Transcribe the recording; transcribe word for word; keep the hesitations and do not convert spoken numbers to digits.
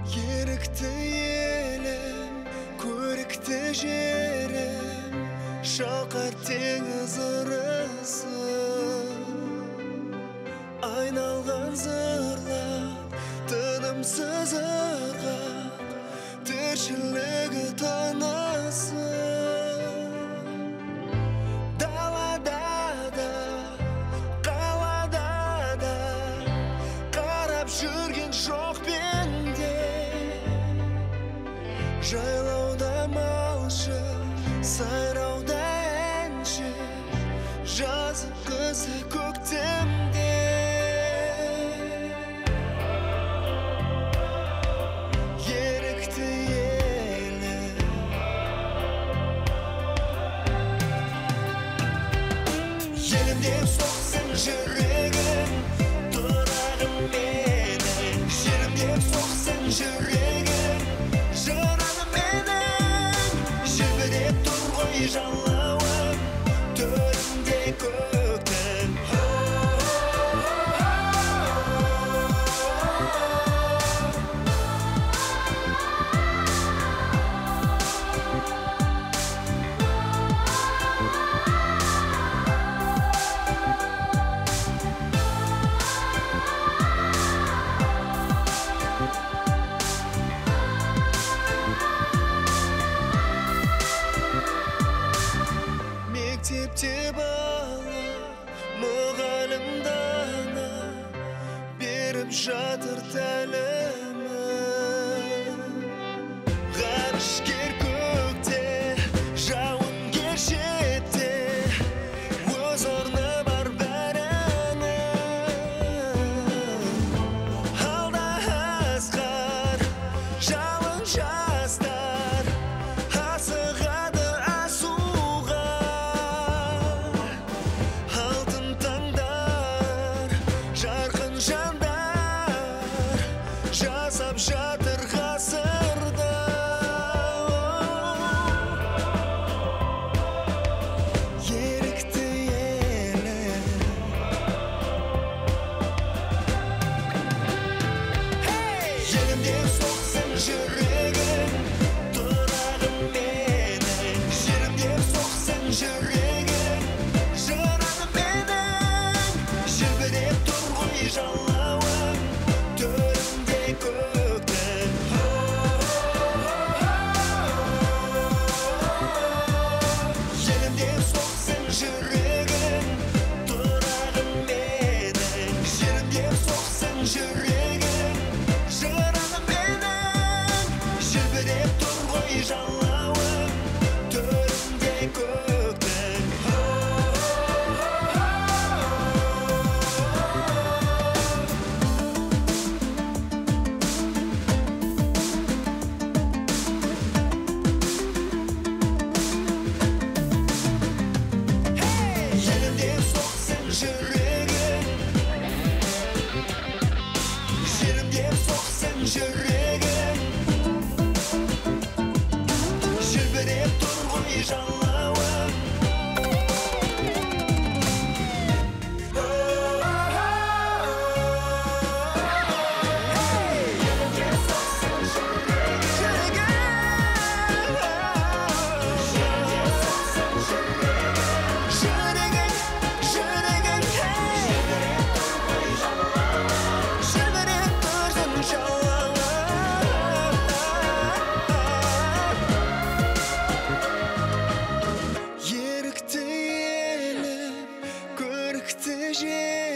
Ерікті елім, көрікті жерім, шалқар теңіз ырысы. Айналған зырлап, тынымсыз ырғақ, тіршілігі тынысы. Далада да, қалада да, қарап жүрген жоқ пенде. Жайлауда малшы, сайрауда әнші, жазы қызы көктемде. Ерікті елім, елім деп соқсын жүрегім, тұрағым менің. Жерім деп соқсын жүрегім, жырағым менің. Желбіреп тұр ғой жалауым, төрінде көктің. Мектепте бала, мұғалім дана, беріп жатыр тәлімін. Ғарышкер көкте, жауынгер шетте, өз орны бар бәрінің. Алда асқар, жалын жастар, асығады асуға. Алтын таңдар, жарқын жандар, жасап жатыр ғасырда. Ерікті елім, елім деп соқсын жүрегім, тұрағым менің. Жерім деп соқсын жүрегім, жырағым менің. Желбіреп тұр ғой жалауым, төрінде көктің. Елім деп соқсын жүрегім, тұрағым менің. Жерім деп соқсын жүрегім, жырағым менің. Желбіреп тұр ғой жалауым, төрінде көктің. Елім деп соқсын жүрегім, жерім деп соқсын жүрегім, желбіреп тұр ғой жалауым. Елім деп соқсын жүрегім, жерім деп соқсын жүрегім, жүрегім, жүрегім, желбіреп тұр ғой жалауым, желбіреп тұрсын жалауым. Ерікті елім, көрікті жер.